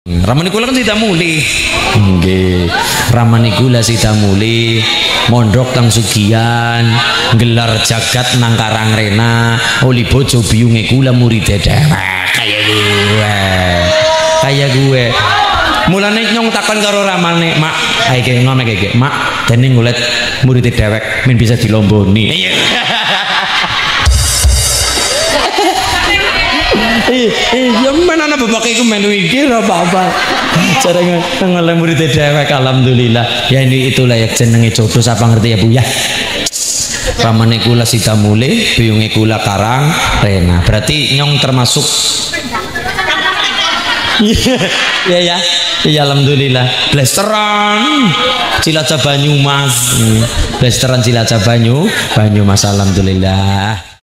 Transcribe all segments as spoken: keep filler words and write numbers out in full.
Ramane kula kan sida muli. Nggih. Ramane kula sida muli. Mondok tang Sugian, gelar jagat nang Karangrena, oli bojo biyunge kula murid dewek kaya gue. Kaya gue. Mulane nyong takon karo ramane, "Mak, ae iki ngono iki, Mak, dene ngulet murid dewek men bisa dilomboni." Iya mana ana bapak iku melu iki ora apa-apa. Cara ngoleh murid dewek alhamdulillah. Ya ini itulah ya jenenge jodoh sapa ngerti ya Bu ya. Ramane kula sida mule, biyunge kula Karang Rena. Berarti nyong termasuk ya ya. Iya alhamdulillah. Blasteran Cilacap Banyumas. Blasteran Cilacap Banyu, Banyumas alhamdulillah.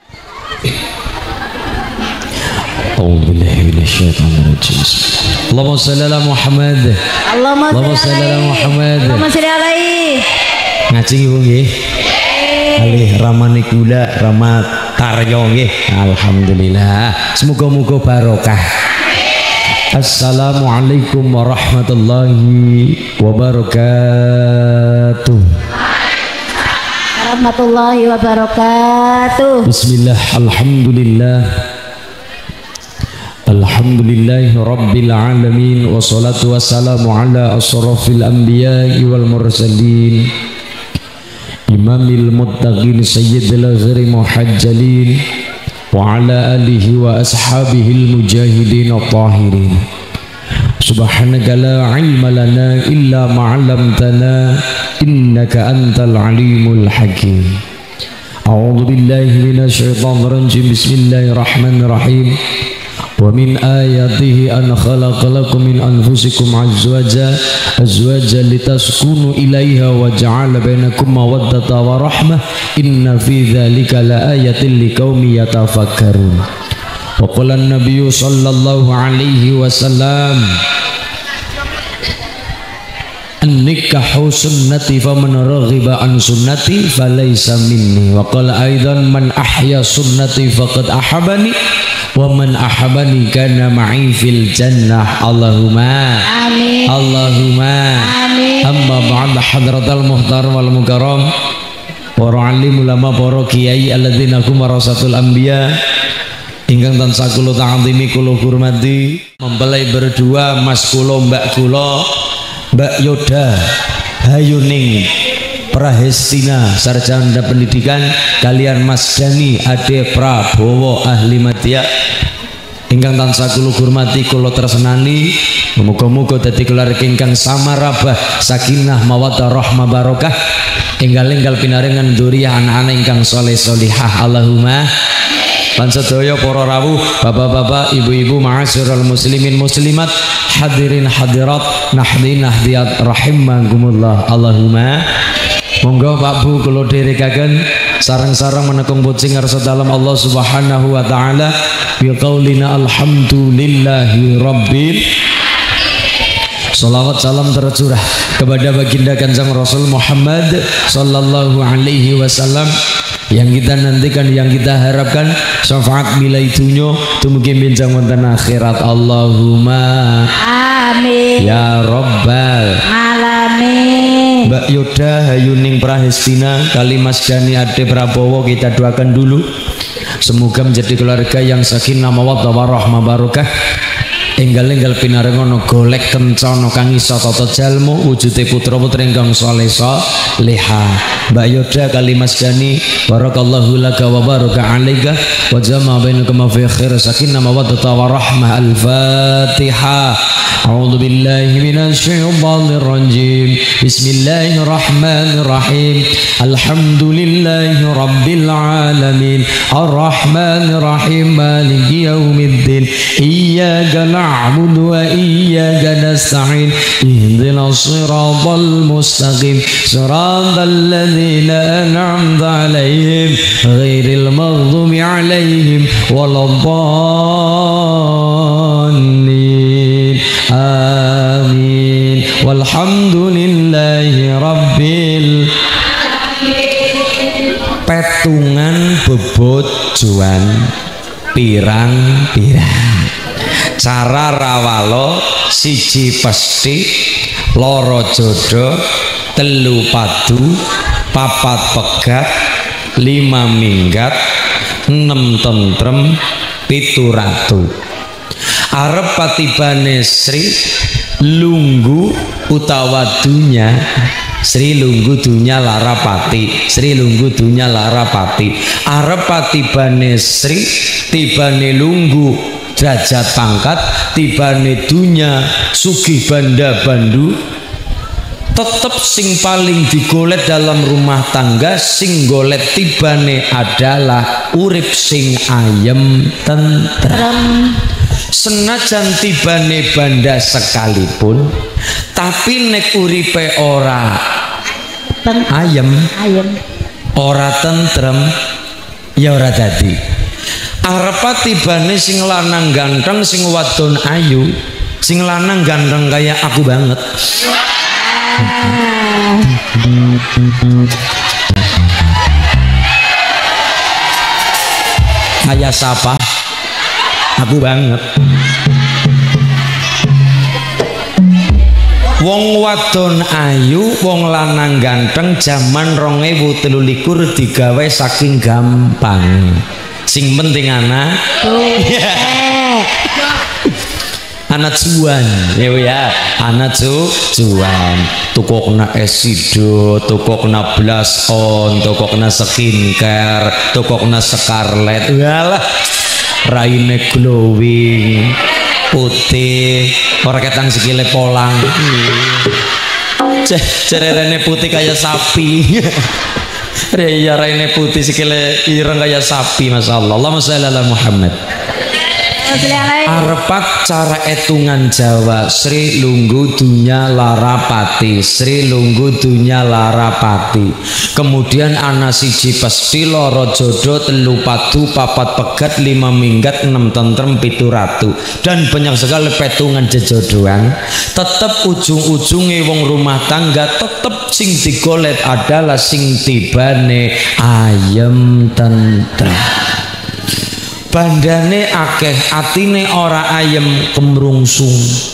Allahumma shalli ala Muhammad. Allahumma shalli ala Muhammad. Allahumma shalli alaihi. Ngaji ibu nggih. Alih ramane kula rahmat karya nggih. Alhamdulillah. Semoga-moga barokah. Assalamualaikum warahmatullahi wabarakatuh. Warahmatullahi wabarakatuh. Bismillah, alhamdulillah. Alhamdulillahi rabbil alamin. Wassalatu wassalamu ala asrafil anbiya'i wal mursalin, imamil muttaqin sayyidil ghiri muhajjalin, wa ala alihi wa ashabihil mujahidin at-tahirin. Subhanaka la ilma lana illa ma'allamtana innaka antal alimul hakim. A'udzu billahi minasy syaithanir rajim. Bismillahirrahmanirrahim. Wa min ayatihi an khalaqa lakum min anfusikum azwaja azwaja litaskunu ilaiha wa ja'ala bainakum mawaddata wa rahmah inna fi dzalika laayatin liqaumin yatafakkarun. Wa qala an-nabiyyu sallallahu alaihi wasallam an-nikahu sunnati faman raghiba an sunnati falaysa minni. Wa qala aidan man ahya sunnati faqad ahabani wa man ahabani kana ma'i fil jannah. Allahumma amin. Allahumma amin. Amma ba'd hadratal muhtaram wal mukarram para alim ulama para kiai alladzina hum warasatul anbiya ingkang tansah kula ta'zimi kula hormati. Mempelai berdua mas kula mbak kula Mbak Yoda Hayuning Prahestina sarjana pendidikan kalian Mas Dani Ade Prabowo ahli madya ingkang tansah kula hormati kula tresnani. Muga-muga dadi keluarga ingkang samarabah sakinah mawaddah rahmah barokah enggal-enggal pinaringan dzurriyyah anak-anak ingkang saleh salihah. Allahumma lan sedaya para rawuh bapak-bapak ibu-ibu ma'asyiral muslimin muslimat hadirin hadirat nahdi nahdiyat rahimakumullah. Allahumma monggo Pak Bu kula dherekaken sareng-sareng menekung pucing ngarsa dalam Allah Subhanahu wa taala bi qaulina alhamdulillahi rabbil. Salawat salam tercurah kepada baginda Kanjeng Rasul Muhammad sallallahu alaihi wasallam yang kita nantikan, yang kita harapkan syafaat milai dunya tumugi benjang wonten akhirat. Allahumma amin ya rabbal alamin. Mbak Yoda Hayuning Prahestina kali Mas Dani Ade Prabowo kita doakan dulu semoga menjadi keluarga yang sakinah mawaddah warahmah barokah enggal-enggal pinarengono golek kencana kang isa tata jalma wujude putra-putri ingkang saleh salihah. Mbak Yoda kali Mas Dani barakallahu laka wa baraka alaika wa jama'a bainakum fi khair sakinah mawaddah wa rahmah. Al-Fatihah. A'udzu billahi minasy syaithanir rajim. Bismillahirrahmanirrahim. Alhamdulillahi rabbil alamin. Arrahmanir rahim. Maliki yaumiddin. Iyyaka na'budu wa iyyaka nasta'in. Ihdinas siratal mustaqim. Siratal ladzina an'amta 'alaihim ghairil maghdubi 'alaihim waladdallin. Amin. Walhamdulillahi rabbil petungan bebojoan pirang-pirang cara rawalo siji pesti, loro jodoh, telu padu, papat pegat, lima minggat, enam tentrem, pitu ratu. Arep patibane Sri lunggu utawa dunya, Sri lunggu dunya larapati, Sri lunggu dunya larapati. Arep patibane Sri tibane lunggu derajat pangkat, tibane dunya sugih banda bandu, tetep sing paling digolet dalam rumah tangga, sing golet tibane adalah urip sing ayem tentrem. Senajan tibane banda sekalipun, tapi nek uripe ora ayem, ayem, ora tentrem, ya ora dadi. Arep tibane sing lanang ganteng, sing wadon ayu, sing lanang ganteng kayak aku banget. Kayak siapa? Aku banget. Wong wadon ayu, wong lanang ganteng zaman rong ewu telu likur digawe saking gampang. Sing penting anak yeah. Anak cuan ya ya, anak cu cuan toko kena esido, toko kena blush on, toko kena skincare, toko kena scarlet, walah raine glowing putih, ora ketang sikile polang, cererene putih kayak sapi. Reya raine putih sikile ireng kaya sapi, masya Allah. Allahumma sholli ala Muhammad. Arepat cara etungan Jawa, Sri lunggu dunya larapati, Sri lunggu dunya larapati. Kemudian ana siji pesti, loro jodoh, telu padu, papat pegat, lima minggat, enam tentrem, pitu ratu. Dan banyak sekali petungan jejodohan. Tetep ujung-ujunge wong rumah tangga, tetep sing digolet adalah sing tibane ayem tentrem. Bandane akeh, atine ora ayem kemrungsung.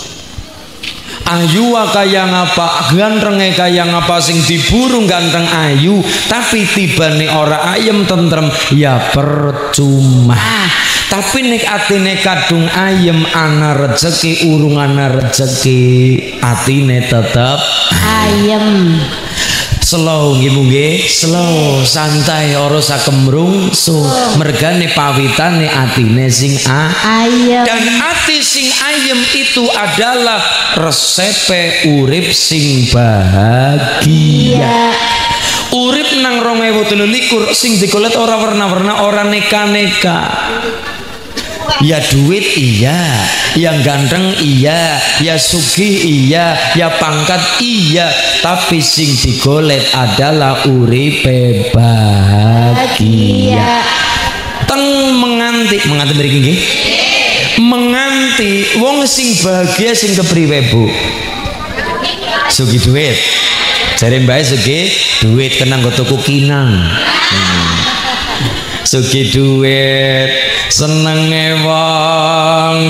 Ayu kaya ngapa, gantenge kaya ngapa, sing diburu ganteng ayu, tapi tibane ora ayem tentrem, ya percuma. Tapi nek atine kadung ayem, ana rezeki urung ana rezeki, atine tetep ayem. Slow nggih nggih, slow, santai, ora sakemrung su. Mergane pawitane atine sing a ayem. Dan ati sing ayem itu adalah resepe urip sing bahagia. Urip nang rong ewu telu likur sing digolet ora warna-warna, ora neka-neka. Ya duit iya, yang ganteng iya, ya sugih iya, ya pangkat iya, tapi sing digolet adalah uripe bahagia. Teng menganti, menganti mriki nggih. Menganti wong sing bahagia sing kepriwe, Bu? Sugih duit. Jare mbae sugih duit kena nggo tuku kinang. Hmm. Sugih duit, senenge wong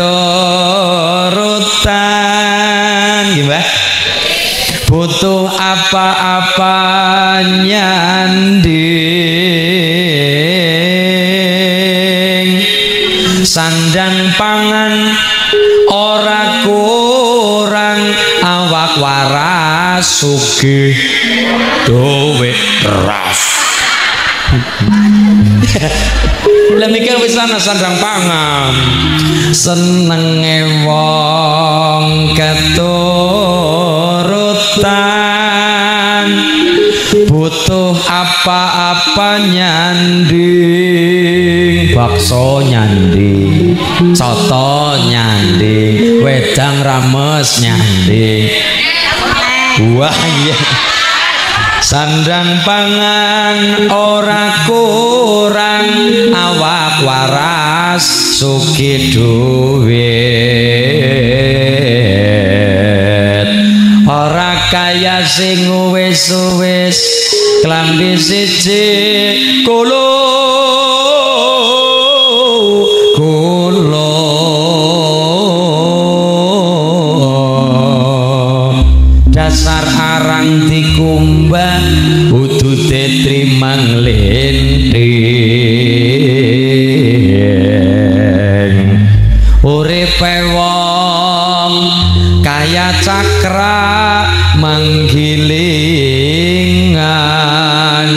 keturutan, gimana? Butuh apa-apa nyanding, sandang pangan ora kurang, awak waras sugih duit ras. Lah mikir wis ana sandang pangan, senenge wong keturutan, butuh apa-apa nyanding, bakso nyanding, soto nyanding, wedang rames nyanding. Wah iya, sandang pangan ora kurang, awak waras sugih duit, ora kaya sing wis-wis, klambi siji kulo kulo dasar arang dikumbah udute trimang lendeng uripe wong kaya cakra manggilingan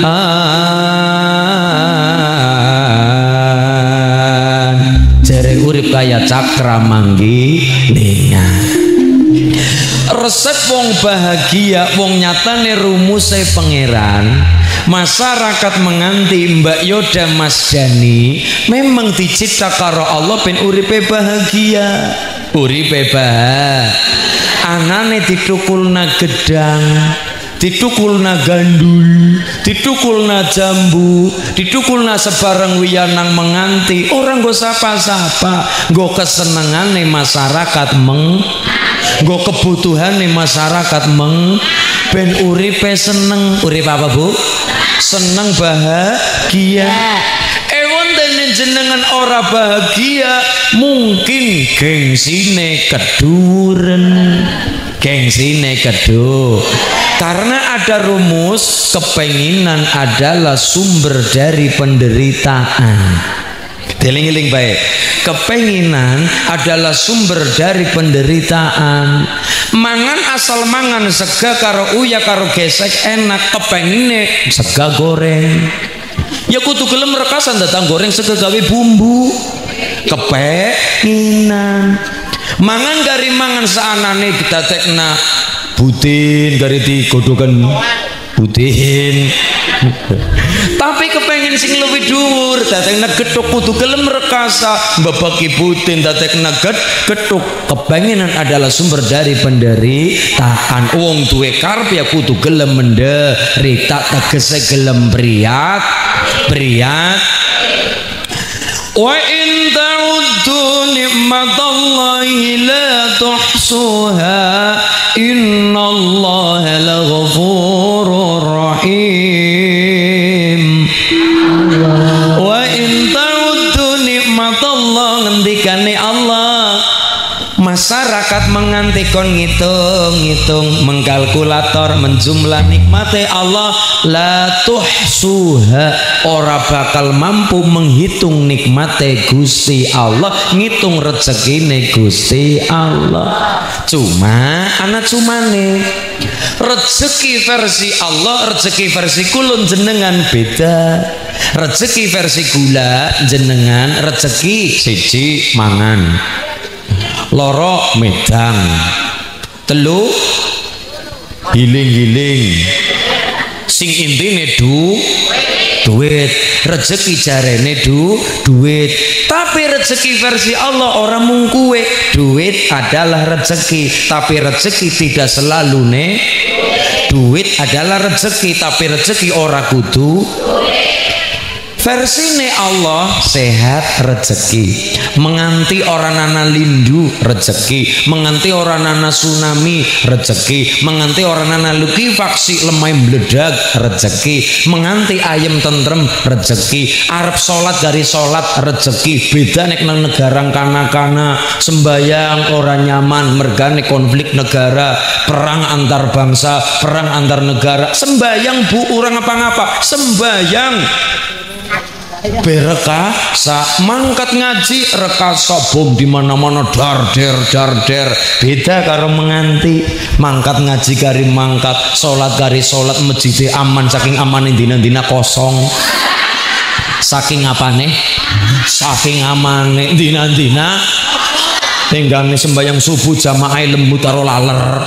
jere urip kaya cakra manggilingan. Resep wong bahagia wong nyatane rumuse pangeran. Masyarakat menganti Mbak Yoda Mas Dani memang dicipta karo Allah ben uripe bahagia. Uripe bahagia anane ditukulna gedang, ditukulna gandul, ditukulna jambu, ditukulna sebarang wiyanang menganti orang go sapa-sapa, go kesenengane masyarakat meng, go kebutuhane masyarakat meng, ben uripe seneng. Urip apa Bu? Seneng bahagia. Ewon dene jenengan ora bahagia mungkin gengsine keduren. Gengsine kedu karena ada rumus kepenginan adalah sumber dari penderitaan. Deling-eling baik, kepenginan adalah sumber dari penderitaan. Mangan asal mangan sega karo uya karo gesek enak, kepengine sega goreng ya kudu gelem rekasan datang goreng sega gawe bumbu. Kepenginan mangan gari mangan saanane kita tekna butin gari digodokan butin tapi kepengen sing luwih dhuwur datekna gethuk kudu gelem rekasa mbabaki butin datekna get gethuk. Kepenginan adalah sumber dari penderitaan. Wong duwe karep ya kudu gelem menderita tegese gelem priat priat. Wa in ta'uddu ni'matallahi la tuhsuha innallaha laghafurur rahim. Wa in ta'uddu ni'matallahi ngendikane Allah masyarakat mengantikon ngitung-ngitung mengkalkulator menjumlah nikmate Allah la tuhsuha ora bakal mampu menghitung nikmate Gusti Allah ngitung rezekine Gusti Allah. Cuma anak cumane rezeki versi Allah rezeki versi kulun jenengan beda. Rezeki versi kula jenengan rezeki siji mangan, loro medang, telu giling-giling, sing intine du duit. Rezeki jarene du duit, tapi rezeki versi Allah orang mung kuwe. Duit adalah rezeki, tapi rezeki tidak selalu ne. Duit adalah rezeki, tapi rezeki ora kudu. Versine Allah sehat rezeki, menganti orang nana lindu rezeki, menganti orang nana tsunami rezeki, menganti orang nana luki faksi lemai meledak rezeki, menganti ayam tentrem rezeki, Arab sholat dari sholat rezeki. Beda nek nang negara kana-kana sembayang orang nyaman, mergane konflik negara, perang antar bangsa, perang antar negara. Sembayang bu orang apa-apa, sembayang berekasa mangkat ngaji rekasa bom di mana-mana dar der dar der. Beda karo menganti mangkat ngaji kari mangkat, salat kari salat, masjid aman saking amane dina-dina kosong. Saking apane? Saking amane dina-dina tinggane sembahyang subuh jamaah lembut karo laler.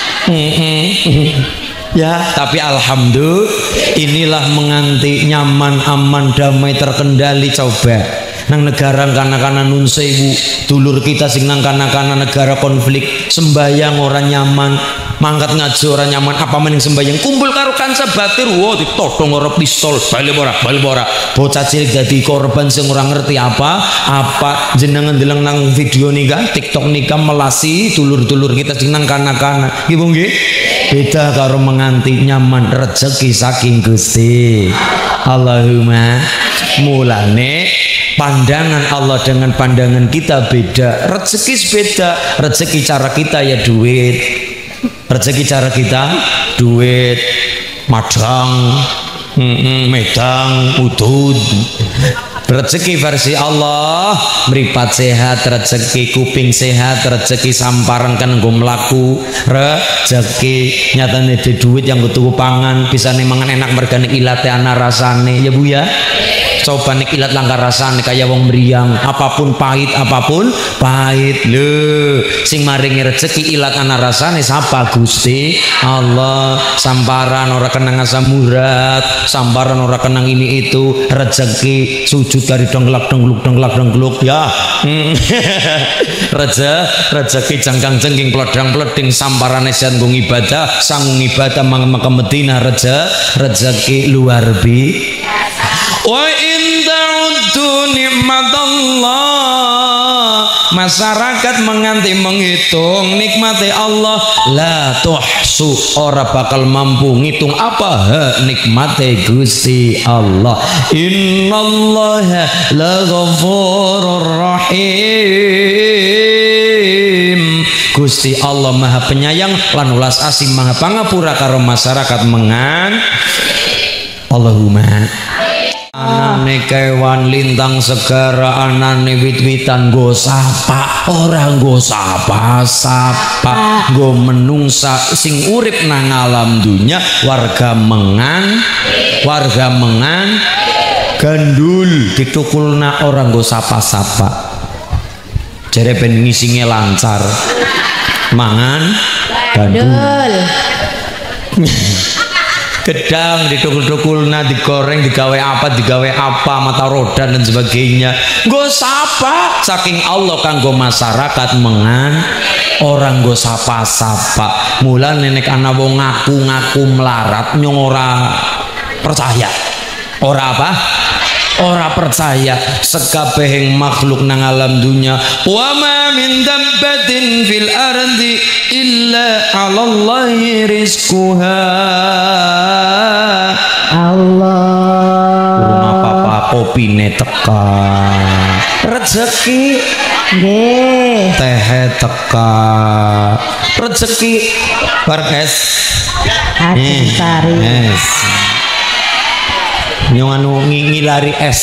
Ya, tapi alhamdulillah inilah menganti nyaman, aman, damai, terkendali. Coba nang negara kana-kana nun sewu dulur kita sing nang kana-kana negara konflik sembayang orang nyaman, mangkat ngaji orang nyaman, apa maning sembayang kumpul karo kanca batir, wow ditodong ora pistol, bali ora bali ora bocah cilik dadi korban sing ora ngerti apa apa. Jenengan deleng nang video nika TikTok nika melasi dulur-dulur kita sing nang kana-kana nggih nggih. Beda karo menganti nyaman rezeki saking Gusti Allahumma. Mulane pandangan Allah dengan pandangan kita beda. Rezeki beda. Rezeki cara kita ya duit. Rezeki cara kita duit, madang, medang, udud. Rezeki versi Allah meripat sehat, rezeki kuping sehat, rezeki samparan kan nggo mlaku, rezeki nyatane di duit yang kudu pangan, bisa nih mangan enak mergane ilate ana rasane ya Bu ya. Coba nih ilat langgar rasane kaya wong meriang, apapun pahit apapun pahit lho, sing maringi rezeki ilat ana rasane sapa? Gusti Allah. Samparan ora kenang asam urat, samparan ora kenang ini itu, rezeki sujud dari dongklak dongkluk dongklak dongkluk ya. Reje rezeki jangkang jengking plodang ploding, samparane sian nggo ibadah, sanggung ibadah mangke Medina, reje rezeki luar biasa. Wa in ta'uddu nikmatallah, masyarakat menganti menghitung nikmati Allah la tuhsu, ora bakal mampu ngitung apa ha nikmati Gusti Allah. Innallaha la ghafurur rahim, Gusti Allah maha penyayang lan welas asih maha pangapura karo masyarakat mengan. Allahumma anane kewan lintang segara, anane wit-witan nggo sapa, ora nggo sapa-sapa, nggo menungsa sing urip nang alam dunya, warga mengan, warga mengan gandul ditukulna ora nggo sapa-sapa. Jare ben ngisinge lancar. Mangan gandul. Gedang didukul-dukulna, digoreng, digawe apa, digawe apa, mata roda dan sebagainya. Nggo sapa saking Allah kanggo masyarakat mengan, orang nggo sapa-sapa. Mulane nek ana wong ngaku-ngaku melarat nyong ora percaya. Ora apa? Ora percaya. Sekabehing makhluk nang alam dunya, wa ma min dabbatin fil ardi illa 'alallahi rizquha. Allah. Urung apa-apa kopine teka. Rezeki nggih. Teh teka. Rezeki barkes. Hati sari. Yes. Nyong anu ngilari es.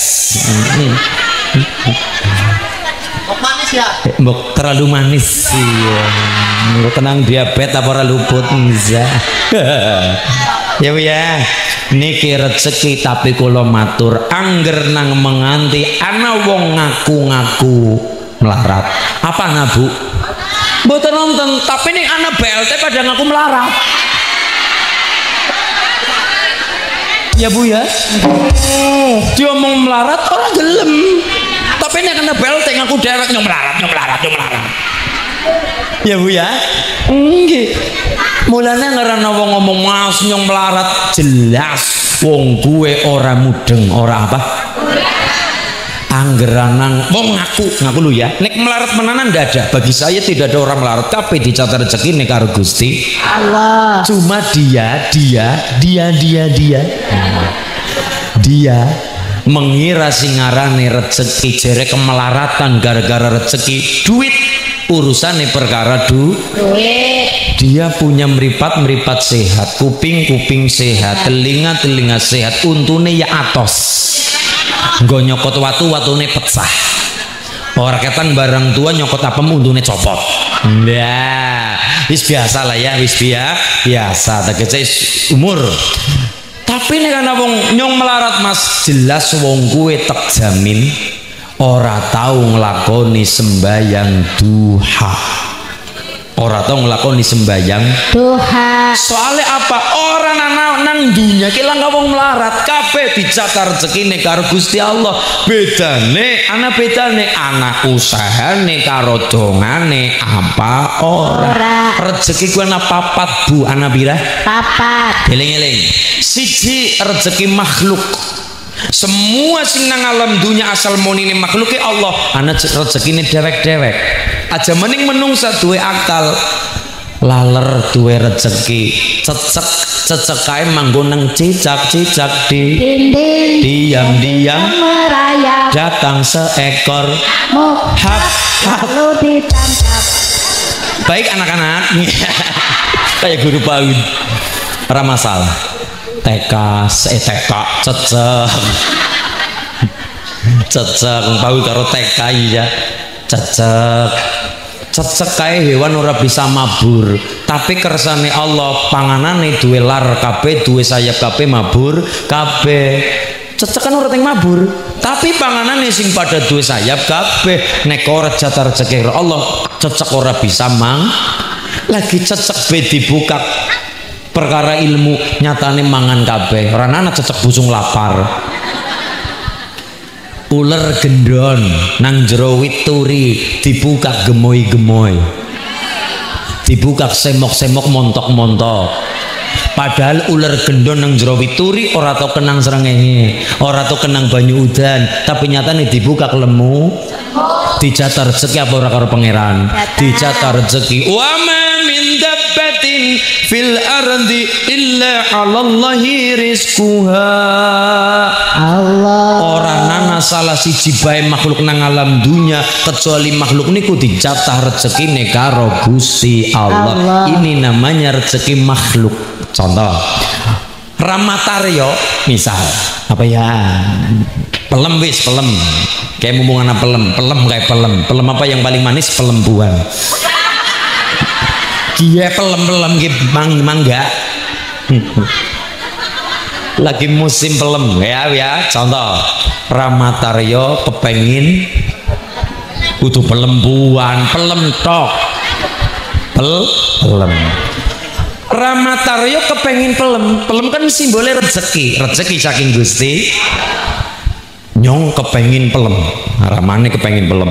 Mbok manis ya? Mbok terlalu manis sih. Mbok tenang diabetes apa ora luput bisa. Ya Bu ya. Niki rezeki tapi kula matur angger nang menganti ana wong ngaku-ngaku melarat. Apa na Bu? Mboten nonton tapi ning ana B L T pada ngaku melarat. Ya Bu ya, dia mau melarat orang gelem, tapi ini kena bel ngaku dewek nyong melarat, nyong melarat, nyong melarat. Ya Bu ya, enggak. Mulanya ngerana wong ngomong mas nyong melarat jelas, wong gue ora mudeng, ora apa? Anggeranang, wong ngaku, ngaku lu ya. Nek melarat menanan nggak ada. Bagi saya tidak ada orang melarat, tapi dicatat rezeki nek karo Gusti Allah. Cuma dia, dia, dia, dia, dia, dia mengira singarane rezeki jere kemelaratan gara-gara rezeki duit. Urusannya perkara du duit. Dia punya meripat-meripat sehat, kuping-kuping sehat, telinga-telinga sehat, untune ya atos. Nggo nyokot watu watune pecah. Ora ketan barang tua nyokot apa untune copot. Nah, wis biasa lah ya, wis biasa. Tegese umur. Tapi nek ana wong nyong melarat Mas, jelas wong kuwe tek jamin ora tau nglakoni sembayang duha. Ora tau nglakoni sembayang duha. Soalnya apa? Orang nang nang dunya ki langka wong melarat kabeh dicatat rezekine karo Gusti Allah. Bedane ana bedane ana usahane karo dongane apa ora. Ora. Rezeki ku ana papat Bu, ana pira? Papat. Eling-eling. Siji rezeki makhluk. Semua sing nang alam dunya asal monine makhluke Allah, ana rezekine dewek-dewek. Aja mending menungsa duwe akal laler duwe rezeki, cecek cecek kae manggo nang cicak-cicak di dinding diam-diam merayap datang seekor mukhab lalu ditangkap. Baik anak-anak. Kayak guru PAUD ora masalah. T K, eh T K, cecek. Cecek PAUD karo T K ya. Cecek. Cecek kae hewan ora bisa mabur, tapi kersane Allah panganane duwe lar kabeh, duwe sayap kabeh mabur kabeh. Cecek kan ora teng mabur, tapi panganane sing pada duwe sayap kabeh. Nek ora jatah rezeki Allah, cecek ora bisa mang. Lagi cecek be dibuka perkara ilmu nyatane mangan kabeh. Ora ana cecek busung lapar. Uler gendon nang jero wit turi dibuka gemoy-gemoy, dibuka semok-semok montok-montok. Padahal ular gendon nang jero wit turi ora tau kenang srengenge, ora tau kenang banyu udan, tapi nyatane dibuka lemu, dijatah rezeki apa ora karo pangeran, dijatah rezeki. Wa ma min dabbatin fil ardi illa 'alallahi rizquha. Allah Orang nana salah siji bae makhluk nang alam dunya kecuali makhluk niku dijatah rezekine karo Gusti Allah. Allah. Ini namanya rezeki makhluk. Contoh Ramataryo misal apa ya, pelem wis pelem kayak mumungan pelem pelem kayak pelem pelem apa yang paling manis pelembuan. Dia pelem-pelem gitu mang mangga. Lagi musim pelem ya ya. Contoh Ramataryo kepengin butuh pelembuan, pelem tok. Pel pelem. Ramataryo kepengin pelem, pelem kan simbolnya rezeki, rezeki saking Gusti. Nyong kepengin pelem, ramane kepengin pelem.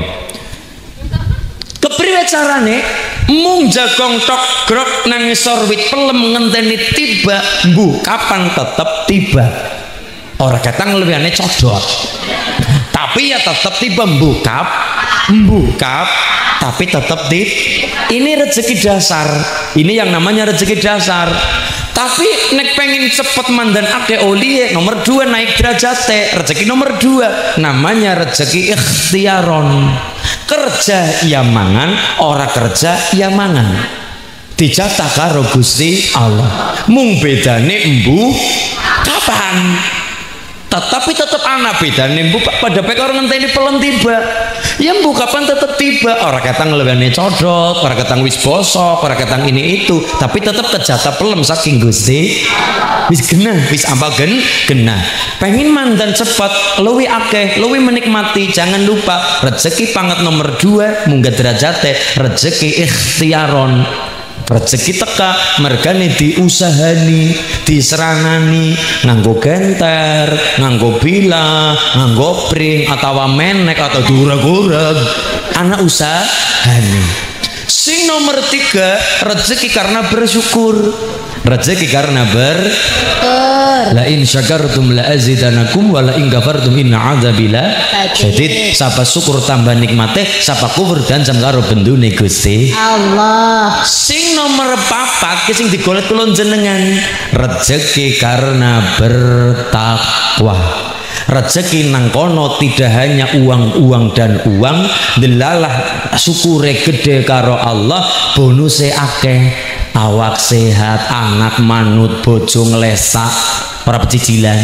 Kepriwe carane? Mung jagong tok grok nang ngisor wit pelem ngenteni tiba, mbuh kapan tetep tiba. Ora katang lebihane codot. Tapi ya tetep tiba mbukap, mbukap, tapi tetep di. Ini rezeki dasar. Ini yang namanya rezeki dasar. Tapi nek pengen cepet mandan ake oli nomor dua naik derajate. Rezeki nomor dua namanya rezeki ikhtiaron. Kerja ia mangan, ora kerja ia mangan. Dijatah karo Gusti Allah. Mung bedane embu kapan? Tetapi tetap anak bedane embu pada pek orang ngenteni pelem tiba. Ya embu kapan tetap tiba. Ora katang lebihane codot, ora katang wis bosok, ora katang ini itu, tapi tetap kejatah pelem saking Gusti. Wis genah, wis apa gen genah. Pengen mandan cepat, luwi akeh, luwi menikmati. Jangan lupa rezeki pangat nomor dua munggah derajate, rezeki ikhtiaron. Rezeki teka mergane diusahani, diserangani nganggo genter, nganggo bila, nganggo pring atau menek atau durag-durag. Anak usahani. Sing nomor tiga rezeki karena bersyukur. Rezeki karena ber la in syakartum la azidanakum wa la in kafartum inna adzabi la syadid. Sapa syukur tambah nikmate, sapa kufur dan jam karo bendune Gusti Allah. Sing nomor papat sing digolet kula jenengan rezeki karena bertakwa. Rezeki nang kono tidak hanya uang-uang dan uang, delalah syukure gede karo Allah, bonuse akeh. Awak sehat, anak manut, bojo nglesak, ora pecicilan.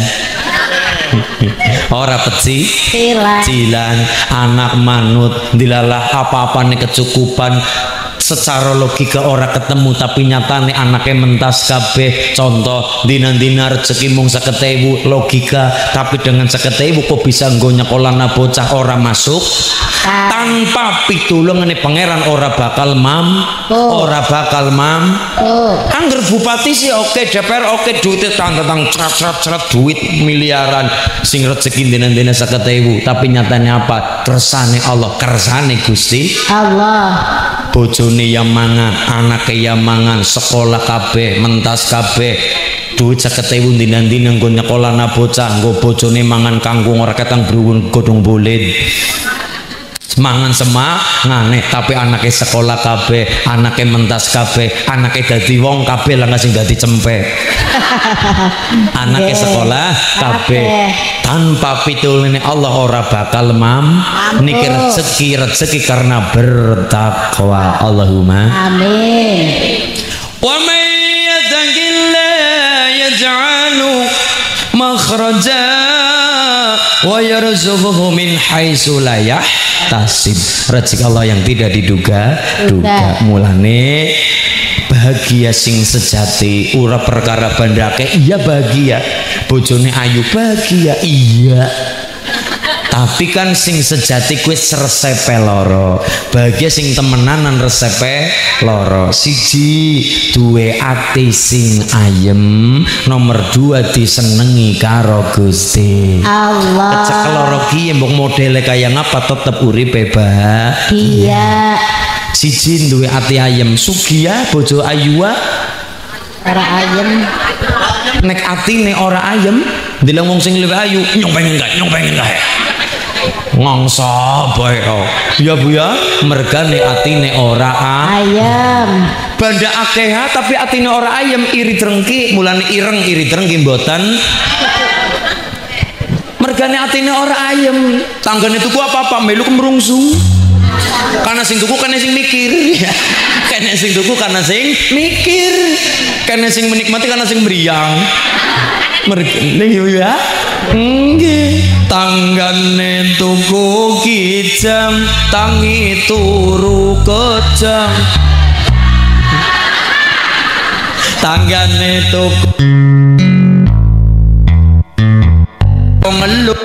Ora peci cilan, anak manut, dilalah apa-apane kecukupan. Secara logika ora ketemu tapi nyatane anaknya mentas kabeh. Contoh dina-dina rezeki mung seket ewu logika, tapi dengan seket ewu kok bisa nggo nyekolana bocah ora masuk. Tanpa pitulungane pangeran ora bakal mam, oh. ora bakal mam. Oh. Angger bupati sih oke, D P R oke, duitnya tang-tang cerat-cerat duit miliaran sing rezeki dina-dina seket ewu, tapi nyatanya apa? Kersane Allah, kersane Gusti Allah. Bojone yang mangan, anaknya yang mangan, sekolah kabeh, mentas kabeh, duit seket ewu dina-dina nggo nyekolana bocah, nggo bojone mangan kangkung ora ketang bruwun godhong bolen. mangan semangane tapi anaknya sekolah kabeh, anaknya mentas kabeh, anaknya dadi wong kabeh lah sing dadi cempe. Anaknya sekolah kabeh tanpa pitulune Allah ora bakal mam niki rezeki rezeki karena bertakwa. Allahumma amin. Wa may yattaqillah yaj'alu makhraja wa yarzuquhu min haitsu la yahtasib. Rezeki Allah yang tidak diduga-duga. Mulane bahagia sing sejati ora perkara bandake. Iya bahagia, bojone ayu bahagia iya, tapi kan sing sejati kuwi resepe loro. Bahagia sing temenanan resepe loro. Siji duwe ati sing ayem, nomor dua disenengi karo Gusti Allah. Kecek loro ki mbok modele kaya ngapa tetep uripe bahagia. Siji duwe ati ayem, sugih bojo ayu ora ayem. Nek atine ora ayem, ndeleng wong sing luwih ayu, nyong pengen kae, nyong pengen kae. Ngongso bae kok. Ya Bu ya, mergane atine ora ayem. Banda akeha tapi atine ora ayem, iri drengki, mulane ireng iri drengki mboten. Mergane atine ora ayem, tanggane tuku apa-apa melu kemrungsu. Karena sing tuku karena sing mikir. Karena sing tuku karena sing mikir. Karena sing menikmati karena sing meriang. Mergane ya. Nggih, tanggane tuku kijang, tangi turu kejang. Tanggane tuku ngeluk.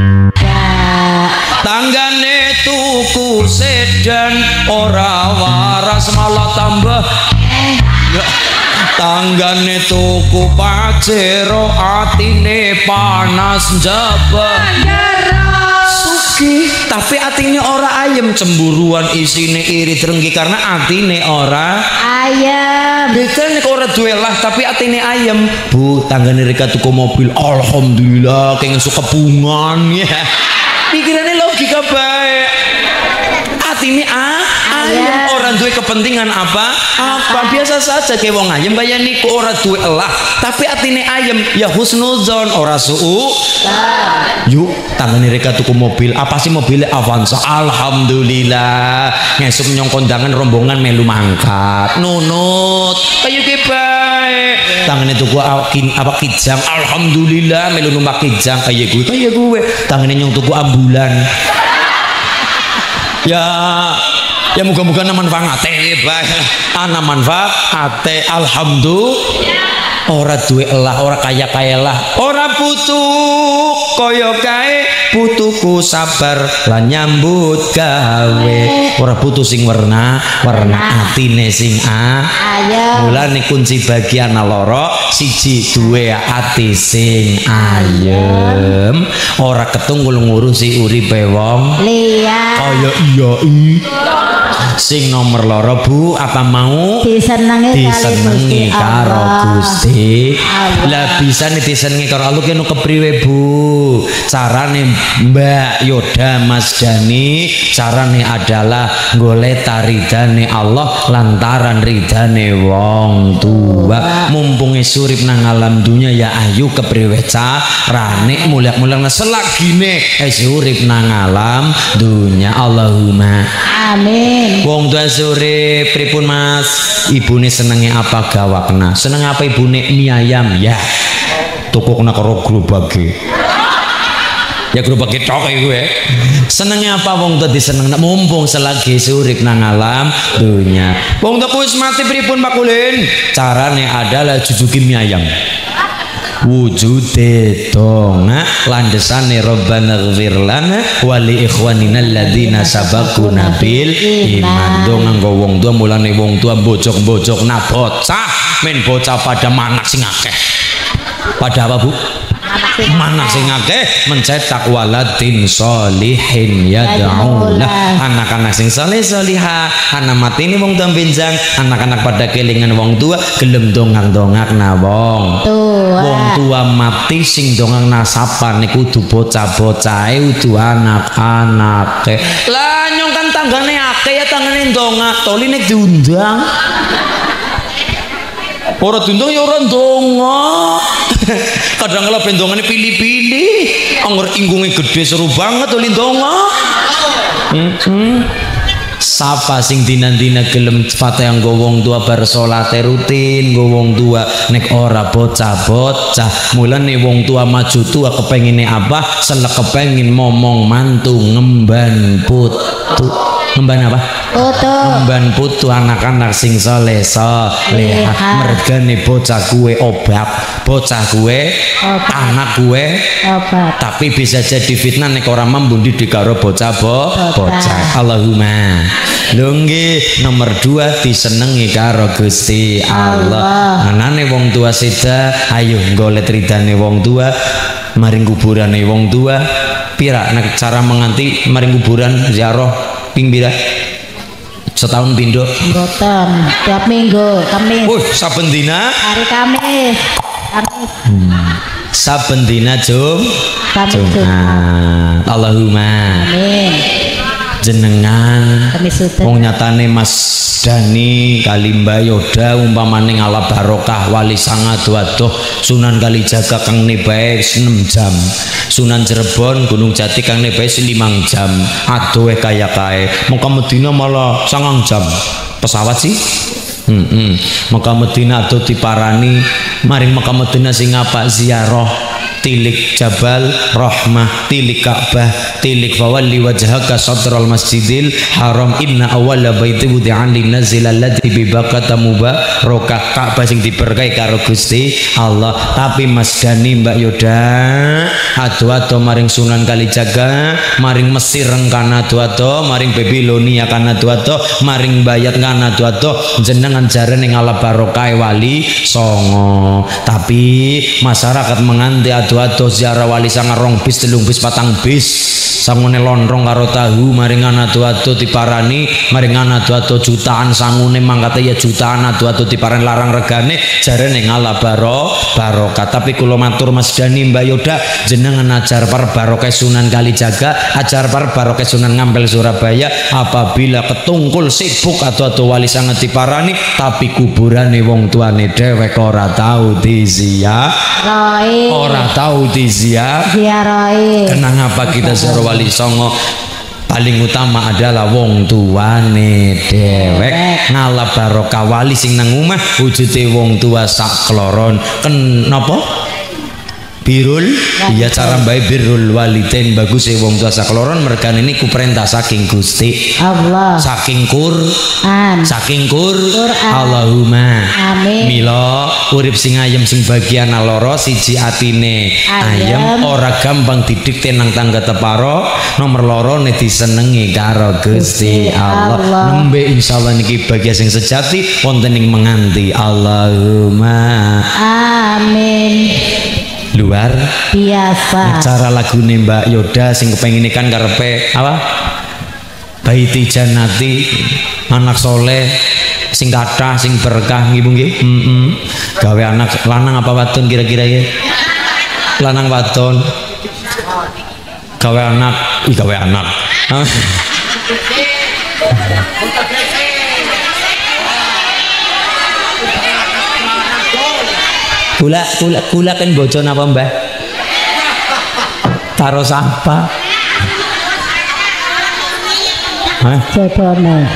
Tanggane tuku sedan ora waras malah tambah. Tanggane tuku pajero atine panas njaba. Sugih tapi atine ora ayem, cemburuan isine iri drengki karena atine ora ayem. Beda nek ora duwe lah tapi atine ayem. Bu, tanggane reka tuku mobil, alhamdulillah kenging suka bungan ya. Pikirannya logika baik. Atine a ayem, orang duwe kepentingan apa? Apa biasa saja kayak wong ayem kaya niku ora duwe elah, tapi atine ayem ya husnuzon ora suu. Yuk, tangane reka tuku mobil. Apa sih mobilnya? Avanza. Alhamdulillah. Ngesuk nyong kondangan rombongan melu mangkat. Nunut. Kayak ge bae. Tangane tuku akin apa kijang. Alhamdulillah melu numpak kijang kayak gue. Kayak gue. Tangane nyong tuku ambulan. Ya ya muga-muga ana manfaate bae. Ana manfaate alhamdulillah. Ora duwe elah, ora kaya-kaya lah, ora butuh kaya kae, butuhku sabar lan nyambut gawe. Ora butuh sing werna, warna atine sing a. Ayem. Mulane kunci bagian loro, siji duwe ati sing ayem, ora ketunggul ngurusi uripe wong liya. Kaya iya i. Sing nomor loro Bu, apa mau disenengi, disenengi karo Gusti. Lah bisa nih disenengi karo Allah kene kepriwe Bu? Carane Mbak Yoda Mas Dani, carane adalah golek taridane Allah lantaran ridane wong tua. Mumpung surip nang alam dunya ya ayu kepriwe carane mulak-mulak selagine surip nang alam dunya. Allahumma amin. Wong tua sore pripun Mas? Ibune senenge apa gawakna? Seneng apa ibune? Mie ayam ya. Tukukna karo grobage. Ya grobage tok iku ya. Senenge apa wong tua disenengna mumpung selagi urip nang alam dunya. Wong tua wis mati pripun Pak Kulin? Carane adalah jujuki mie ayam. Wujude donga landesane Rabbana ighfir lana wa li ikhwanina alladzina sabaquna bil iman. Donga nggo wong tua mulane wong tua bojok-bojok na bocah men bocah pada manak sing akeh. Pada apa Bu? Manak sing akeh mencetak waladin sholihin yad'ulah. Anak-anak sing saleh salihah, anak mati ini wong tua benjang, anak-anak pada kelingan wong tua gelem dongak-dongak na wong tua. wong tua mati sing dongang nasapan niku kudu bocah-bocahe kudu anak-anake. Lah nyong kan tanggane akeh ya tangane ndonga toline diundang. Ora diundang ya ora ndonga. Kadang kala ben dongane pilih-pilih. Angger inggunge gede seru banget oli ndonga. Heeh. Sapa sing dina-dina gelem Fatihah nggo wong tua bar salate rutin, nggo wong tua nek ora bocah-bocah. Mulane wong tua maju tua kepengine apa? Selek kepengin momong mantu ngemban putu. Ngemban apa? Putu. Ngemban putu anak-anak sing saleh saleh. Mergane bocah kuwe obat, bocah kuwe anak kuwe obat. Tapi bisa jadi fitnah nek ora mampu didik karo bocah bo, bocah. Allahumma. Lho nggih, nomor dua disenengi karo Gusti Allah. Anane wong tua seda, ayo golek ridane wong tua, maring kuburane wong tua. Pira nek cara menganti maring kuburan ziarah ping pira? Setahun pindho? Mboten, tiap minggu, Kamis. Wih, saben dina? Hari Kamis. Kamis. Hmm. Saben dina Jum. Kamis. Jumat. Allahumma. Amin. Jenengan wong nyatane Mas Dani kali Mbak Yoda umpamane ngala barokah wali sanga adoh Sunan Kalijaga kang nebae enam jam, Sunan Cirebon Gunung Jati kang nebae lima jam, adoh kaya kae. Maka Medina malah sangang jam pesawat sih. Heeh. Maka Medina adoh diparani maring Maka Medina sing apa ziarah tilik Jabal Rahmah, tilik Ka'bah, tilik fawalli wajhaka satral masjidil haram inna awwala baiti wudi'an linnazil alladzi bi Bakkata mubarakah. Ka'bah sing diberkahi karo Gusti Allah. Tapi Mas Dani Mbak Yoda ado-ado maring Sunan Kalijaga, maring Mesir kana ado-ado, maring Babilonia kana ado-ado, maring Bayat kana ado-ado, jenengan jarene ngala barokah wali songo. Tapi masyarakat menganti ado ado ziarah wali sangar rong bis telung bis patang bis sangune lonrong karo tahu maringan ado-ado diparani maringan ado-ado jutaan sangune mangkate ya jutaan ado-ado diparani larang regane jarene ngala baro barokah. Tapi kula matur Mas Dani Mbak Yoda jenengan ajar par barokah Sunan Kalijaga, ajar par barokah Sunan Ngampel Surabaya. Apabila ketungkul sibuk ado-ado wali sangat diparani tapi kuburane wong tuane dhewek ora tau diziarah, ora tahu diziarahi. Kenang apa kita ziarah wali songo? Paling utama adalah wong tuane dewek ngala barokah wali sing nang omah wujude wong tua sak kloron. Kenapa? Birul, iya cara baik birrul walidain bagus ya wong tua sakloron mergan ini ku perintah saking Gusti Allah, saking Quran, saking Quran. Allahumma amin. Mila urip sing ayem sing bagian loro siji atine ayem ora gampang didikte nang tangga teparo, nomor loro ne disenengi karo Gusti Allah. Nembe insyaallah niki bagian sing sejati wonten ing menganti. Allahumma amin. Luar biasa. Cara lagu Mbak Yoda sing kepengin kan karepe apa? Baiti Janati, anak soleh sing kathah sing berkah nggih nggih. Heeh. Gawe anak lanang apa wadon kira-kira ya? Lanang wadon. Gawe anak, ih gawe anak. Kula kula kula kan bojo napa Mbah? Karo sapa? Hah? Jodone.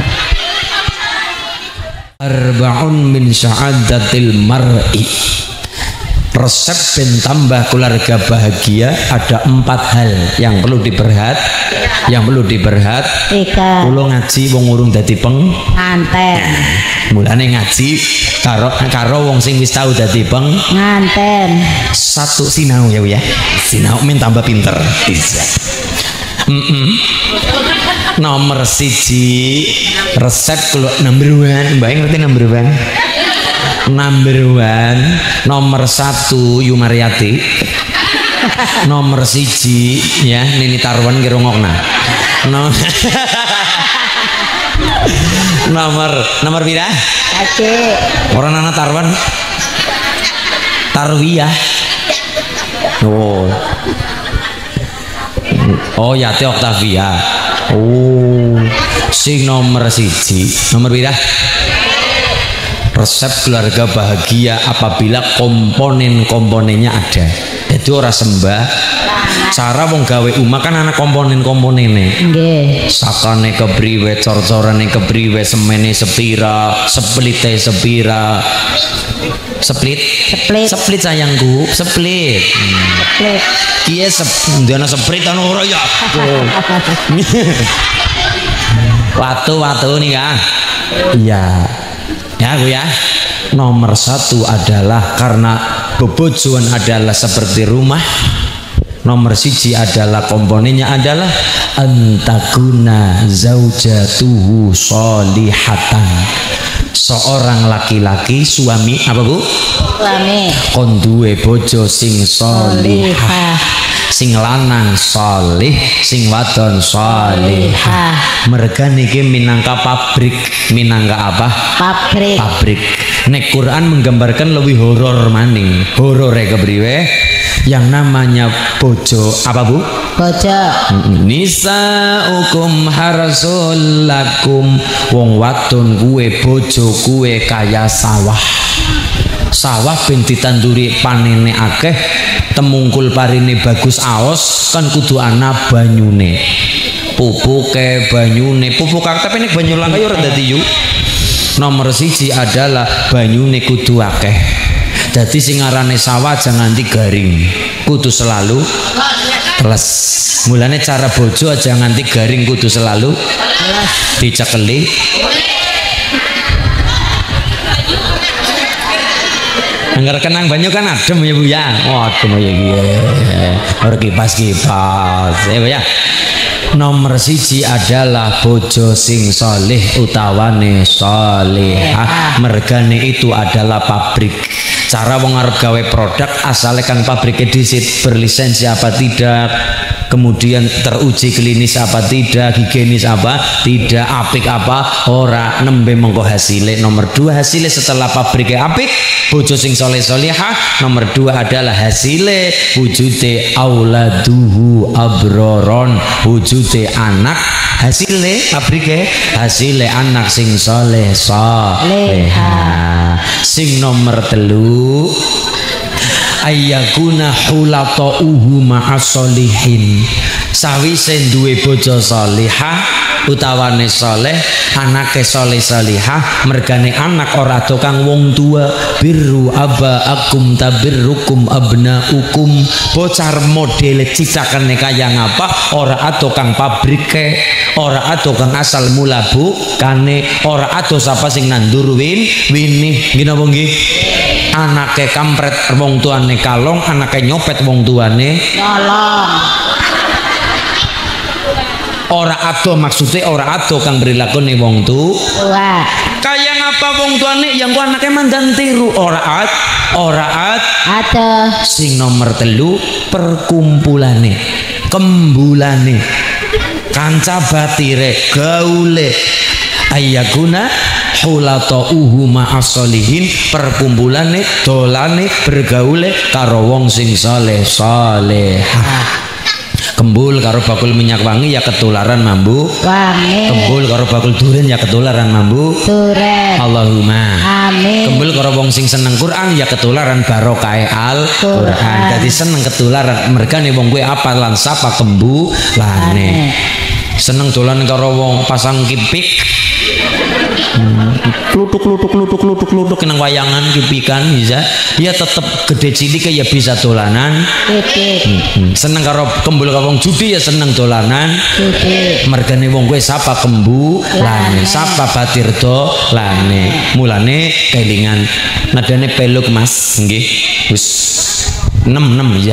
Arba'un min sa'adatil mar'i. Resep ben tambah keluarga bahagia ada empat hal yang perlu diperhat, yang perlu diperhat. Tiga. Kulo ngaji wong urung dadi penganten. Mulane ngaji karo karo wong sing wis tau dadi penganten. Satu sinau ya ya. Sinau men tambah pinter. Bisa. Mm -mm. Nomor siji resep kulo number one. Mbak ngerti number one? Number one, nomor satu Yumaryati, nomor siji ya Nini Tarwan kirungokna. No. nomor nomor pira? Aceh. Orang anak Tarwan, Tarwiyah. Oh. Oh, Yati Octavia. Oh. Sing nomor siji, nomor pira? Resep keluarga bahagia apabila komponen-komponennya ada. Jadi ora sembah. Cara wong gawe umah kan ana komponen-komponene. Nggih. Sakane kepriwe, cor-corane kepriwe, semene sepira, splite sepira. Split. Split. Split sayangku, split. Hmm. Split. Kiye sep ndana split ana ora ya. Watu-watu nih kan. Iya. Ya Bu ya. Nomor satu adalah karena bebojoan adalah seperti rumah. Nomor siji adalah komponennya adalah antakuna zaujatuhu solihatan. Seorang laki-laki suami apa Bu? Suami. Kon duwe bojo sing solihah. Sing lanang solih, sing wadon solihah. Mereka niki minangka pabrik, minangka apa? Pabrik. Pabrik. Nek Quran menggambarkan lebih horor maning. Horor ya kepriwe? Yang namanya bojo apa Bu? Bojo. Nisaukum harsul lakum. Wong wadon kuwe bojo kuwe kaya sawah. Sawah ben ditanduri panene akeh, temungkul parine bagus aos kan kudu ana banyune. Pupuke banyune, pupuk tapi nek banyu langka yo ora dadi yu. Nomor siji adalah banyune kudu akeh. Dadi sing arane sawah jangan nganti garing. Kudu selalu teles. Mulane cara bojo aja nganti garing kudu selalu dicekeli. Angger kenang banyu kan adem ya Bu ya. Oh, adem ya iki. Ora kipas-kipas. Ya Bu ya. Nomor siji adalah bojo sing solih utawane solihah. Mergane itu adalah pabrik. Cara wong arep gawe produk asale kan pabrike disit berlisensi apa tidak, kemudian teruji klinis apa tidak, higienis apa tidak, apik apa ora, nembe mongko hasile. Nomor dua hasile setelah pabrike apik, bojo sing soleh solihah. Nomor dua adalah hasile wujude auladuhu abroron, wujude anak, hasile pabrike hasile anak sing soleh solehah. Sing nomor telu ayyakuna hulatauhu ma'asolihin. Sawise duwe bojo salihah utawane soleh, anake soleh salihah, mergane anak ora tukang wong tua. Birru abaakum tabirrukum abnaukum. Bocah modele citakane kaya ngapa, ora tukang pabrike, ora tukang asal mula bukane, ora ado sapa sing nandur win winih. Nggih napa nggih? Anake kampret wong tuane kalong, anake nyopet wong tuane Nyolong. Ora ado maksudnya ora ado kang berilakune wong tu Tua. kaya ngapa wong tuane yang ku anake mandan tiru. Ora at ora at Ada. Sing nomor telu perkumpulane, kembulane, kanca batire, gaule. Ayyakuna hulatauhu ma'asolihin. Perkumpulane, dolane, bergaule karo wong sing saleh salehah. Kembul karo bakul minyak wangi ya ketularan mambu Wangi. Kembul karo bakul duren ya ketularan mambu Duren. Allahumma Amin. Kembul karo wong sing seneng Quran ya ketularan barokah Al-Quran. Jadi seneng ketularan mergane wong kuwi apa lan sapa kembulane. Seneng dolan karo wong pasang kipik, klutuk klutuk klutuk klutuk klutuk nang wayangan kipikan bisa ya tetep gede cilik ya bisa dolanan. Titik. Hmm. Seneng karo kembul karo wong judi ya seneng dolanan. Titik. Mergane wong kuwi sapa kembulane, sapa batir dolane. Mulane kelingan nadane peluk Mas nggih. Wis enam enam ya.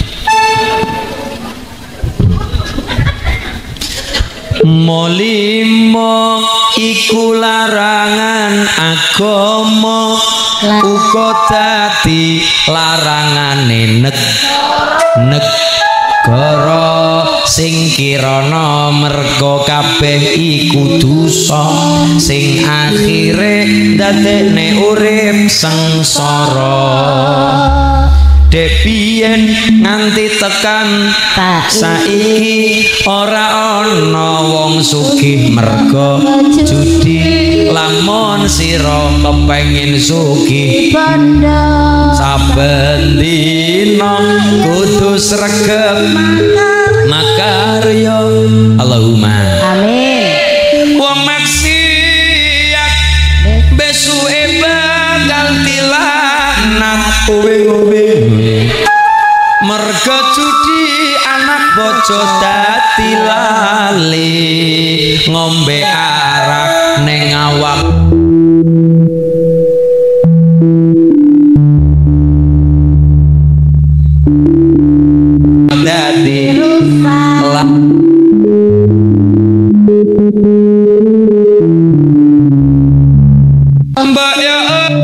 Molimo iku larangan agama, uga dadi larangane nek negara sing kirana merga kabeh iku dosa sing akhire dadekne urip sengsara. dek biyen nganti tekan saiki ora ana wong sugih merga judi lamun sira kepengin sugih saben dina kudu sregep makarya Allahumma amin wong maksiat besuke bakal tilanat kowe-kowe merga judi anak bojo dadi lali ngombe arak ning awak dadi lah mbak ya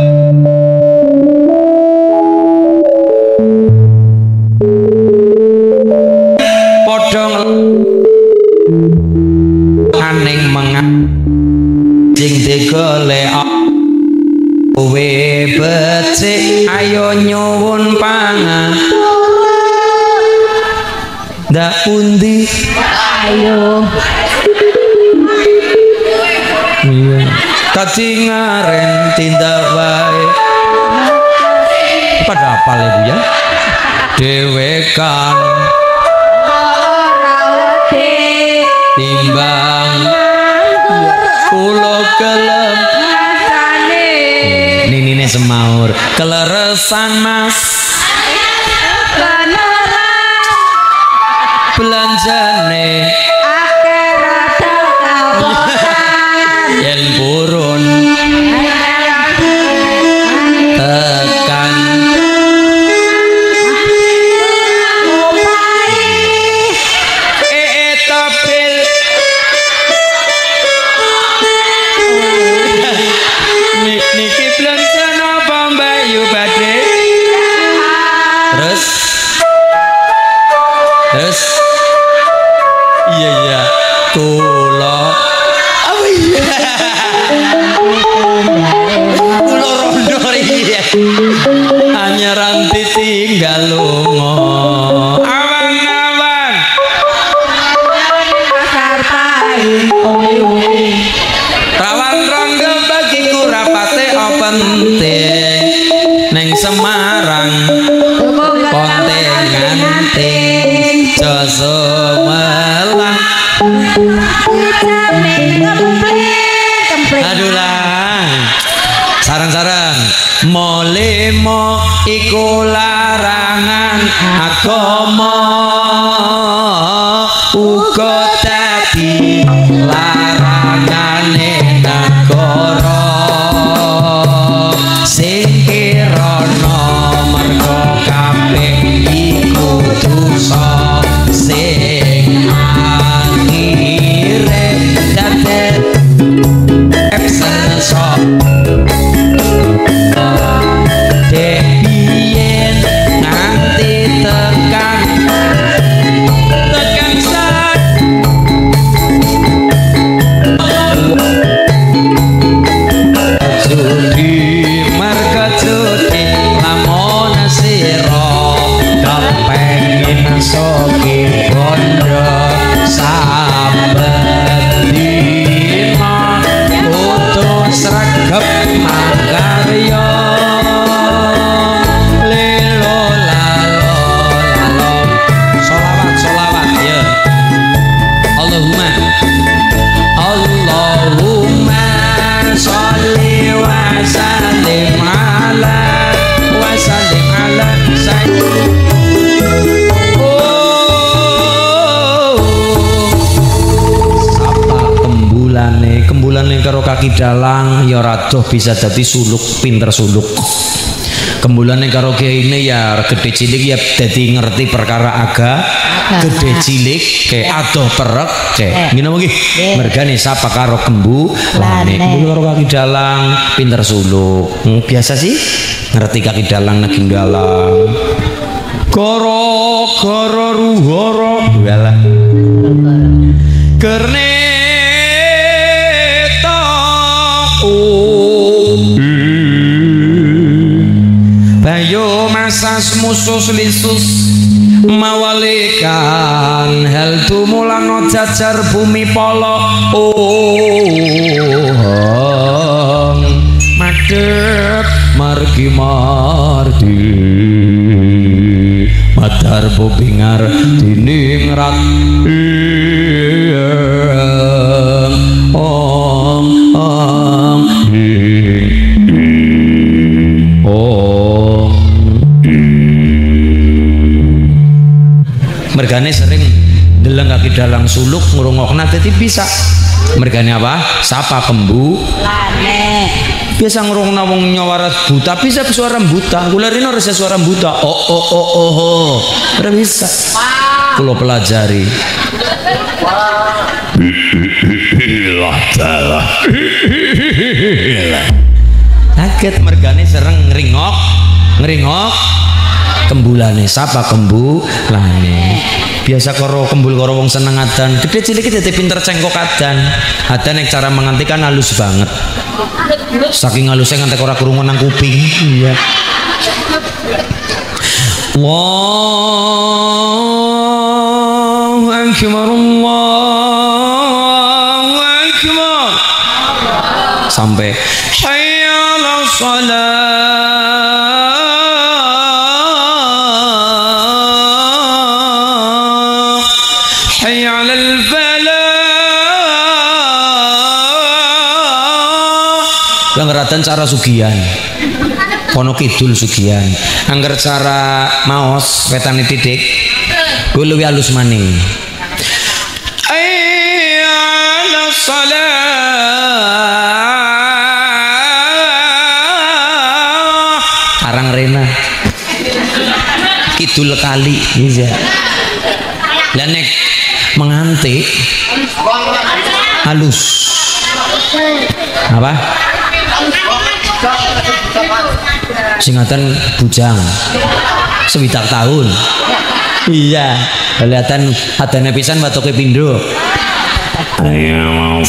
podong aning mengak sing digolek kowe becik ayo nyuwun pangan ndak pundi ayo iya tadi ngaren tindak wae pada apa ya Bu ya dewekan timbang kula kelem nini semaur keleresan mas belanjane yen purun tekan ee topil niki belanja napa Mbak Yu badhe terus terus iya iya kula apa iya kula rondo iya hanya ranti tinggal lunga awang-awang pasar paing rawan rondo bagiku rapate penting neng Semarang konting-anting joso melang aduh lah sarang-sarang molemo iku larangan agama uga dadi larangane negara sing kirana merga kabeh iku dosa sing akhire dadi epsensor debien nganti tekan tekan sak judi marga judi lamun sira kepengin sogi bondo saben dina kudu sregep makarya lelo lalo lalo sholawat sholawat ya Allahumma Allahumma sholli wa sallim ala wa sallim ala sayyidina kembulane kembulane karo kaki dalang ya radoh bisa dadi suluk pinter suluk kembulane karo kiyaine ya gede cilik ya dadi ngerti perkara aga gede cilik kayak adoh perek kayak ngene nggih mergane sapa karo kembulane kembul karo kaki dalang pinter suluk hmm, biasa sih ngerti kaki dalang naging dalang goro goro ruhoro walah kerne bayo mas asas musus lisus mawalikan hal tumulano jajar bumi polo oh madep margi mardi madar bobingar dining rat om om om mergane sering deleng kaki dalang suluk ngrungokna dadi bisa mergane apa sapa kembu lane biasa ngrungokna wong nyawarat buta bisa suara buta kula rene ora suara buta oh oh oh oh oh ora bisa kula pelajari kaget mergane sereng ngeringok ngeringok kembulane sapa kembulane biasa karo kembul karo wong seneng adan gede cilik dadi pinter cengkok adan adan nek cara mengantikan halus banget saking halusnya ngantek ora krungu nang kuping iya Allahu akbar Allahu akbar sampai hayya 'alas shalah hayya 'alal falah langratan cara sugihan kono kidul sugihan angger cara maos wetane titik ku luwih alus maning hayya 'alas shalah arang rena kidul kali iya lan nek mengantik halus apa singatan bujang sewidak tahun iya kelihatan adanya pisan batoke pindho ayo mau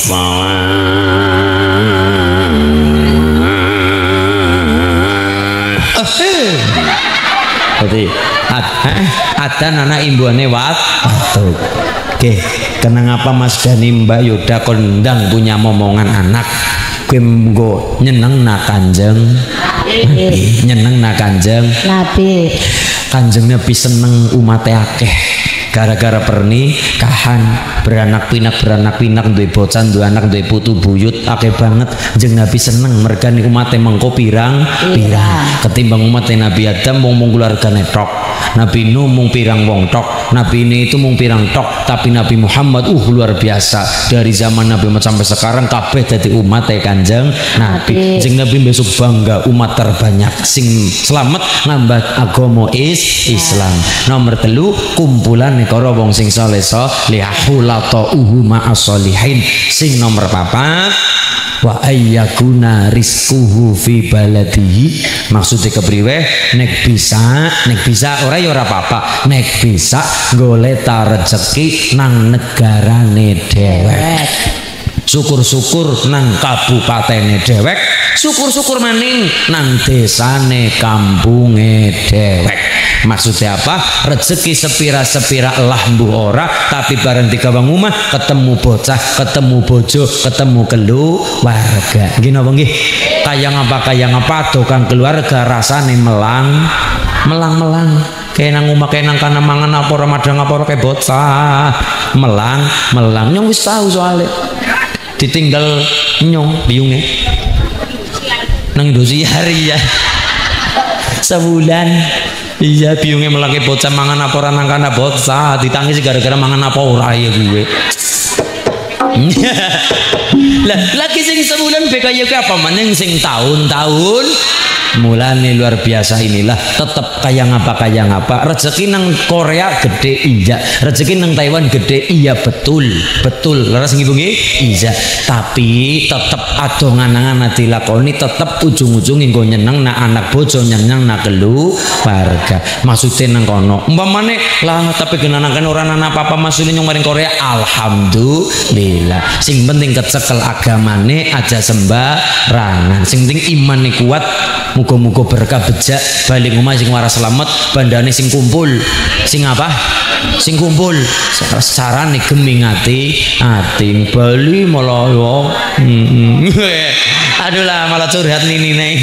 berarti adan anak imbuane wat tuh oke kenang apa Mas Dani Mbak Yoda kondang punya momongan anak nggo nyeneng na kanjeng Nabi nyeneng na kanjeng Nabi kanjeng Nabi seneng umatnya akeh gara-gara pernikahan beranak pinak beranak pinak duwe bocah duwe anak duwe putu buyut akeh banget jeung Nabi seneng mergane umatnya mengko pirang pirang ketimbang umatnya Nabi Adam mung mung keluargane tok Nabi Nuh mung pirang wong tok Nabi ini itu mung pirang tok tapi Nabi Muhammad uh luar biasa dari zaman Nabi Muhammad sampai sekarang kabeh dadi umatnya kanjeng Nabi jeung Nabi besok bangga umat terbanyak sing selamat ngambat agama is Islam nomor telu kumpulan karo wong sing saleh salihulata uhuma as-solihin sing nomor papat wa ayyakuna rizquhu fi baladihi maksudnya kepriwe nek bisa nek bisa ora ya ora apa-apa nek bisa golek rezeki nang negarane dhewek syukur-syukur nang kabupatene dhewek syukur-syukur maning nang desane kampunge dhewek maksudnya apa rezeki sepira-sepira elah mbuh ora tapi bareng tiga bang omah ketemu bocah ketemu bojo ketemu keluarga nggih napa nggih kayang apa kayang apa tukang keluarga rasane melang melang-melang kayak nang omah kayak nang kana mangan apa ora madang apa ora kayak bocah melang melang nyong wis tahu soalnya ditinggal nyong biungnya nang Indosiar ya sebulan iya biungnya melaki bocah mangan apa orang nangkana bocah ditangis gara-gara mangan apa ora ya gue lah lagi sing sebulan B K Y K apa maning sing tahun-tahun mulane luar biasa inilah tetap kayak ngapa kayak ngapa rezeki nang Korea gede iya rezeki nang Taiwan gede iya betul betul laras ngibu nggih iya tapi tetap ado nganangan ati lakoni tetap ujung-ujung nggo nyeneng na anak bojo nyeneng na keluarga maksudnya nang kono umpamane lah tapi genanakan orang anak apa-apa maksudnya nyong maring Korea alhamdulillah sing penting kecekel agamane aja sembarangan sing penting imane kuat muga-muga berkah bejak balik omah sing waras selamat bandane sing kumpul sing apa sing kumpul sarane geming ati ati bali malah yo aduh lah malah curhat nini nih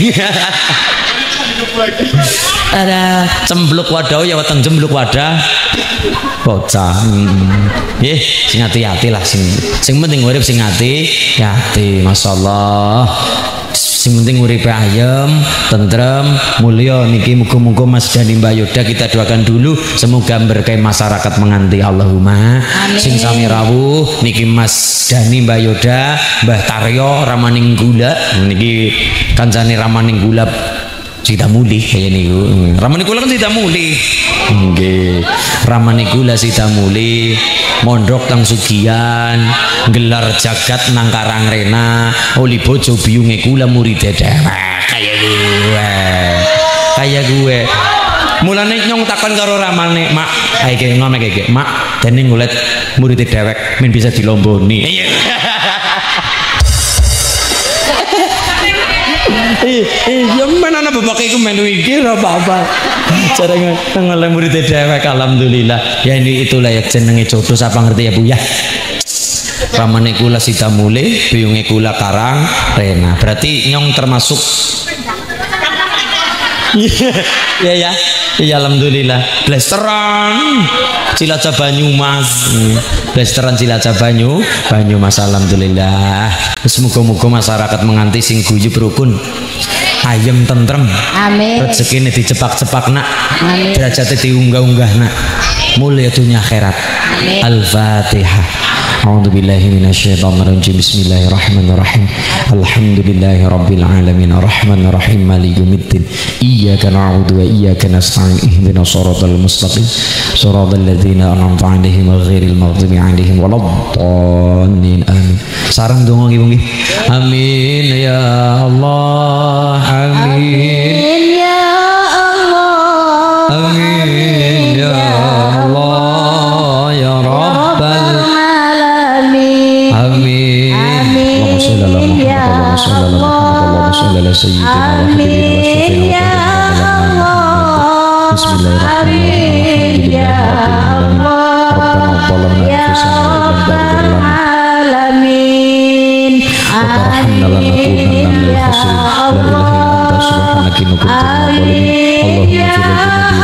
ada cembluk wadah ya weteng cembluk wadah bocah nggih sing ati-ati lah sing sing penting urip sing ati ati masyaallah sing penting urip ayem tentrem mulya niki muga-muga Mas Dani Mbak Yoda kita doakan dulu semoga berkah masyarakat menganti Allahumma amin. Sing sami rawuh niki Mas Dani Mbak Yoda Mbah Taryo Ramaning Gula niki kancane Ramaning Gula Sita Muli kaya niku. Ramane kula kan Sita Muli. Nggih. Ramane kula Sita Muli, mondok tang Sugian, gelar jagat nang Karangrena, oli bojo biyunge kula murid dhewek kaya gue. Kaya gue. Mulane nyong takon karo ramane, "Mak, ae iki ngomong iki, Mak, dene ngulet murid dhewek men bisa dilomboni." Eh, eh, yang mana anak bapak iku melu iki ora apa-apa. Cara ngoleh murid dhewek alhamdulillah. Ya ini itulah ya jenenge jodoh sapa ngerti ya Bu ya. Ramane kula Sita Mule, biyunge kula Karang Rena. Berarti nyong termasuk ya ya. Ya alhamdulillah. Blasteran Cilacap Banyumas. Blasteran Cilacap Banyu Banyumas alhamdulillah. Semoga-moga masyarakat menganti sing guyub rukun. Ayem tentrem. Amin. Rezekine dicepak-cepak nak. Amin. Derajate diunggah-unggah nak. Mulya dunya akhirat. Amin. Al-Fatihah. A'udzu billahi minasyaitonir rajim. Bismillahirrahmanirrahim. Alhamdulillahi rabbil alamin arrahmanir rahim maliki yaumiddin. Iyyaka na'budu wa iyyaka nasta'in. Ihdinas shiratal mustaqim. Shiratal ladzina an'amta 'alaihim ghairil maghdubi 'alaihim waladdallin. Amin. Sareng donga nggih. Amin ya Allah. Amin ya Allah. Amin ya Allah ya Rabbal alamin. Amin. Allahumma shalli ala Muhammad wa salli ala Muhammad wa salli ala sayyidina wa habibina wa syafi'ina wa bismillahirrahmanirrahim. Rabbana zalamna anfusana wa lam taghfir lana wa tarhamna lanakunanna minal khasirin. La ilaha illa anta subhanaka inni kuntu minadh dhalimin.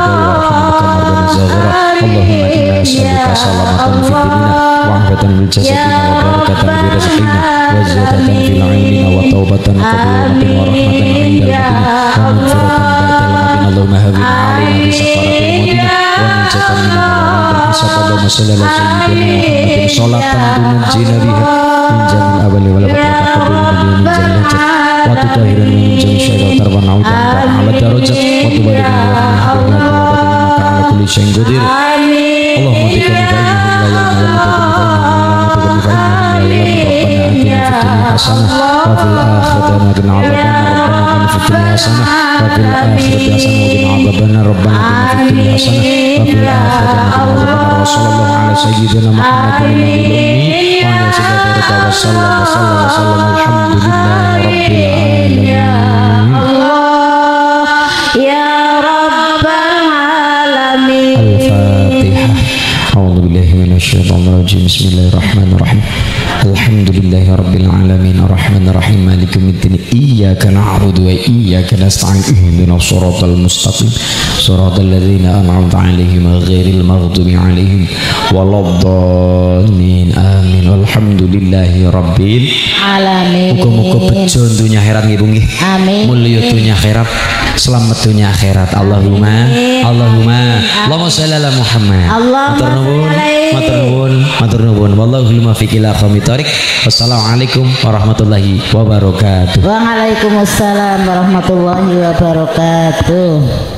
Allahumma inna nas'aluka salamatan fid dunya wa afatan fil jasadina wa barakatan fi rizqina wa ziyadatan fil 'ilmina wa taubatan qabulatan wa rahmatan 'indal matina wa maghfiratan ba'dal matina. Allahumma hawwin 'alaina bi sakaratil mautina wa najatan min al-'adab hisab. Allahumma shalli ala sayyidina Muhammadin sholatan tunajjina biha min jamil awali wal akhir wa taqabbal min jamil hajat wa tutahhiruna min jamil syaitan wa na'udzu bika ala darajat wa tubalikana wa nahduka wa ala kulli syai'in qadir. Allahumma bika nafa'ina la ilaha hasanah wa fil akhirati qina adzabannar. Rabbana atina fid dunya hasanah wa fil akhirati hasanah wa qina adzabannar. Rabbana atina fid dunya hasanah wa fil akhirati qina adzabannar. Wa sallallahu ala sayyidina Muhammadin nabiyil ummi wa ala alihi wa sallam wa sallam wa sallam alhamdulillahi rabbil alamin. Allah ya rabbal alamin. Al-Fatihah. A'udzu billahi minasyaitonir rajim. Bismillahirrahmanirrahim. Alhamdulillahi rabbil alamin arrahmanir rahim maliki yaumiddin. Iyyaka na'budu wa iyyaka nasta'in. Ihdinas shiratal mustaqim. Shiratal ladzina an'amta 'alaihim ghairil maghdubi 'alaihim waladdallin. Amin. Walhamdulillahi rabbil alamin. Muga-muga bejo dunya akhirat nggih nggih. Amin. Mulya dunya akhirat, selamat dunya akhirat. Allahumma Allahumma Allahumma shalli ala Muhammad. Matur nuwun, matur nuwun, matur nuwun. Wallahu muwaffiq ila aqwamit thoriq. Wassalamualaikum warahmatullahi wabarakatuh. Waalaikumsalam warahmatullahi wabarakatuh.